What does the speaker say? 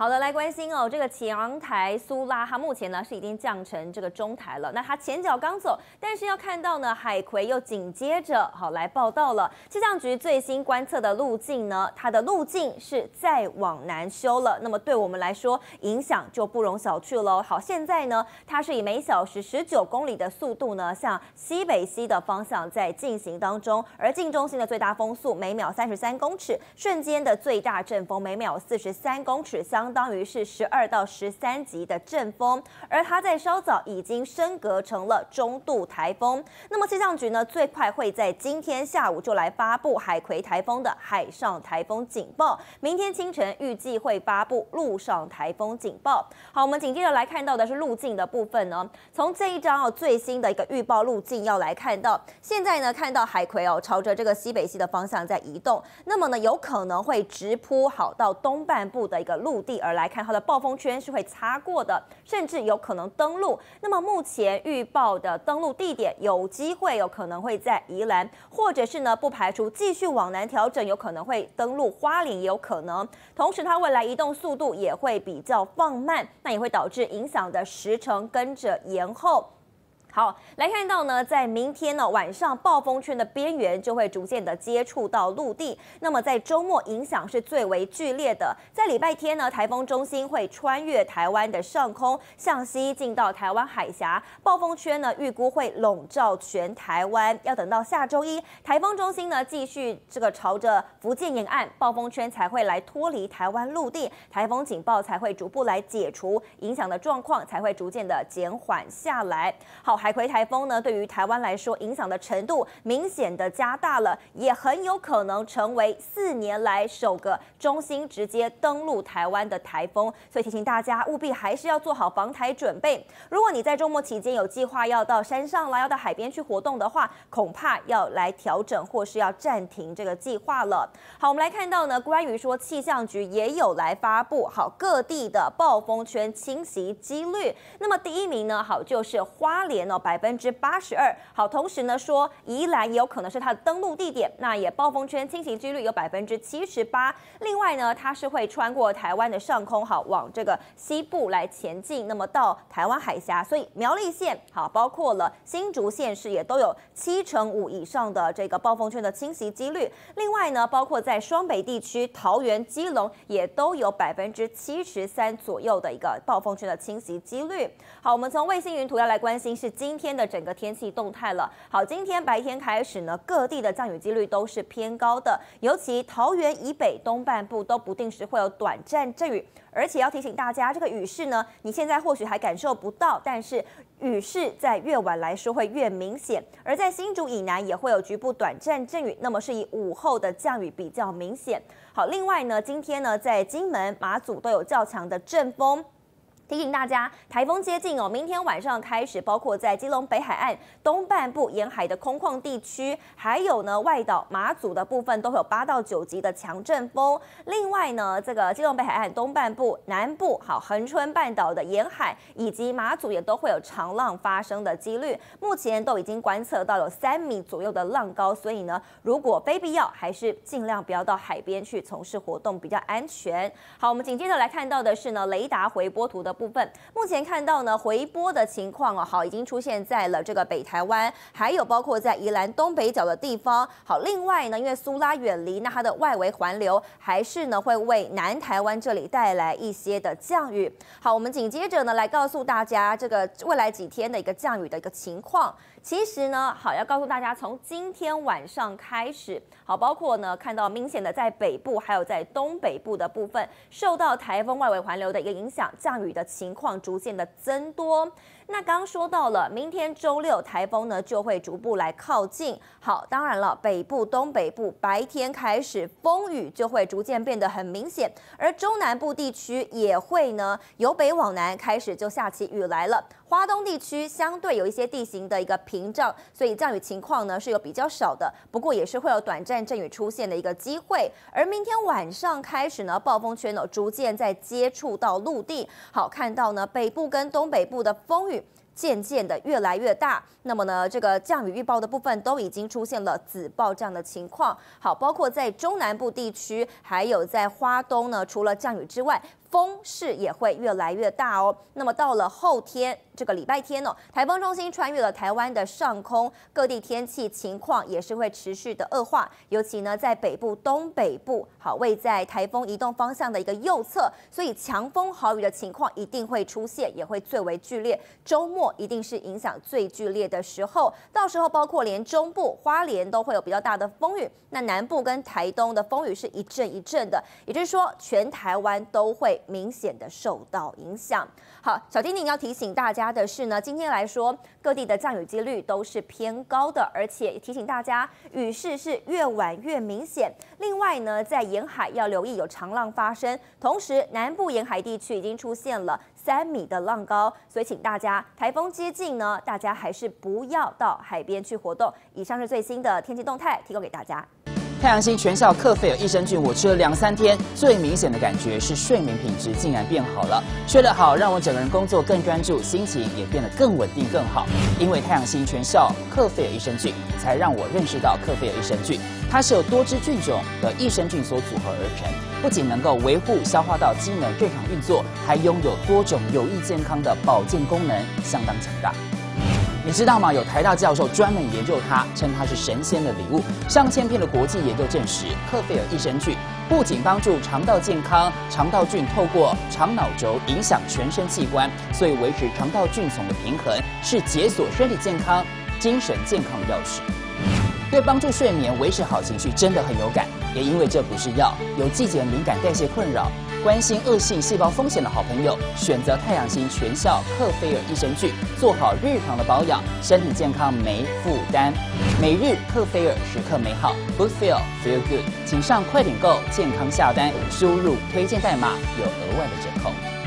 好的，来关心哦，这个强台苏拉，它目前呢是已经降成这个中台了。那它前脚刚走，但是要看到呢，海葵又紧接着来报道了。气象局最新观测的路径呢，它的路径是再往南修了。那么对我们来说，影响就不容小觑喽。好，现在呢，它是以每小时19公里的速度呢，向西北西的方向在进行当中，而近中心的最大风速每秒33公尺，瞬间的最大阵风每秒43公尺，相当于是12到13级的阵风，而它在稍早已经升格成了中度台风。那么气象局呢，最快会在今天下午就来发布海葵台风的海上台风警报，明天清晨预计会发布陆上台风警报。好，我们紧接着来看到的是路径的部分呢，从这一张最新的一个预报路径要来看到，现在呢看到海葵朝着这个西北西的方向在移动，那么呢有可能会直扑好到东半部的一个陆地，而来看它的暴风圈是会擦过的，甚至有可能登陆。那么目前预报的登陆地点有机会有可能会在宜兰，或者是呢不排除继续往南调整，有可能会登陆花莲，也有可能。同时它未来移动速度也会比较放慢，那也会导致影响的时程跟着延后。好，来看到呢，在明天呢晚上，暴风圈的边缘就会逐渐的接触到陆地。那么在周末影响是最为剧烈的。在礼拜天呢，台风中心会穿越台湾的上空，向西进到台湾海峡。暴风圈呢预估会笼罩全台湾，要等到下周一，台风中心呢继续朝着福建沿岸，暴风圈才会来脱离台湾陆地，台风警报才会逐步来解除，影响的状况才会逐渐的减缓下来。好。海葵台风呢，对于台湾来说，影响的程度明显的加大了，也很有可能成为4年来首个中心直接登陆台湾的台风。所以提醒大家，务必还是要做好防台准备。如果你在周末期间有计划要到山上啦，要到海边去活动的话，恐怕要来调整或是要暂停这个计划了。好，我们来看到呢，关于说气象局也有来发布好各地的暴风圈侵袭几率。那么第一名呢，好就是花莲82%。好，同时呢说宜兰也有可能是它的登陆地点，那也暴风圈侵袭几率有78%。另外呢，它是会穿过台湾的上空，好往这个西部来前进，那么到台湾海峡，所以苗栗县好，包括了新竹县市也都有75%以上的这个暴风圈的侵袭几率。另外呢，包括在双北地区，桃园、基隆也都有73%左右的一个暴风圈的侵袭几率。好，我们从卫星云图要来关心是今天的整个天气动态了。好，今天白天开始呢，各地的降雨几率都是偏高的，尤其桃园以北东半部都不定时会有短暂阵雨，而且要提醒大家，这个雨势呢，你现在或许还感受不到，但是雨势在越晚来说会越明显，而在新竹以南也会有局部短暂阵雨，那么是以午后的降雨比较明显。好，另外呢，今天呢，在金门、马祖都有较强的阵风。提醒大家，台风接近明天晚上开始，包括在基隆北海岸东半部沿海的空旷地区，还有呢外岛马祖的部分都会有8到9级的强阵风。另外呢，这个基隆北海岸东半部、南部好恒春半岛的沿海以及马祖也都会有长浪发生的几率。目前都已经观测到有3米左右的浪高，所以呢，如果非必要，还是尽量不要到海边去从事活动，比较安全。好，我们紧接着来看到的是呢雷达回波图的部分，目前看到呢回波的情况好，已经出现在了这个北台湾，还有包括在宜兰东北角的地方。好，另外呢，因为苏拉远离，那它的外围环流还是呢会为南台湾这里带来一些的降雨。好，我们紧接着呢来告诉大家这个未来几天的一个降雨的一个情况。其实呢，好要告诉大家，从今天晚上开始，好，包括呢看到明显的在北部还有在东北部的部分，受到台风外围环流的一个影响，降雨的情况逐渐的增多。那刚刚说到了，明天周六台风呢就会逐步来靠近。好，当然了，北部、东北部白天开始风雨就会逐渐变得很明显，而中南部地区也会呢由北往南开始就下起雨来了。花东地区相对有一些地形的一个屏障，所以降雨情况呢是有比较少的，不过也是会有短暂阵雨出现的一个机会。而明天晚上开始呢，暴风圈逐渐在接触到陆地。好，看到呢北部跟东北部的风雨渐渐的越来越大，那么呢，这个降雨预报的部分都已经出现了紫爆这样的情况。好，包括在中南部地区，还有在花东呢，除了降雨之外，风势也会越来越大哦。那么到了后天，这个礼拜天哦，台风中心穿越了台湾的上空，各地天气情况也是会持续的恶化，尤其呢在北部、东北部，好位在台风移动方向的一个右侧，所以强风豪雨的情况一定会出现，也会最为剧烈。周末一定是影响最剧烈的时候，到时候包括连中部、花莲都会有比较大的风雨，那南部跟台东的风雨是一阵一阵的，也就是说全台湾都会明显的受到影响。好，小丁宁要提醒大家的是呢，今天来说各地的降雨几率都是偏高的，而且提醒大家雨势是越晚越明显。另外呢，在沿海要留意有长浪发生，同时南部沿海地区已经出现了3米的浪高，所以请大家台风接近呢，大家还是不要到海边去活动。以上是最新的天气动态，提供给大家。 太阳星全效克菲尔益生菌，我吃了2、3天，最明显的感觉是睡眠品质竟然变好了。睡得好，让我整个人工作更专注，心情也变得更稳定、更好。因为太阳星全效克菲尔益生菌，才让我认识到克菲尔益生菌，它是由多支菌种的益生菌所组合而成，不仅能够维护消化道机能正常运作，还拥有多种有益健康的保健功能，相当强大。你知道吗？有台大教授专门研究它，称它是神仙的礼物。上千篇的国际研究证实，克菲尔益生菌不仅帮助肠道健康，肠道菌透过肠脑轴影响全身器官，所以维持肠道菌丛的平衡是解锁身体健康、精神健康的钥匙。对帮助睡眠、维持好情绪真的很有感。也因为这不是药，有季节敏感、代谢困扰、关心恶性细胞风险的好朋友，选择太阳星全效克菲尔益生菌，做好日常的保养，身体健康没负担。每日克菲尔，时刻美好 ，Good Feel Feel Good， 请上快点购健康下单，输入推荐代码有额外的折扣。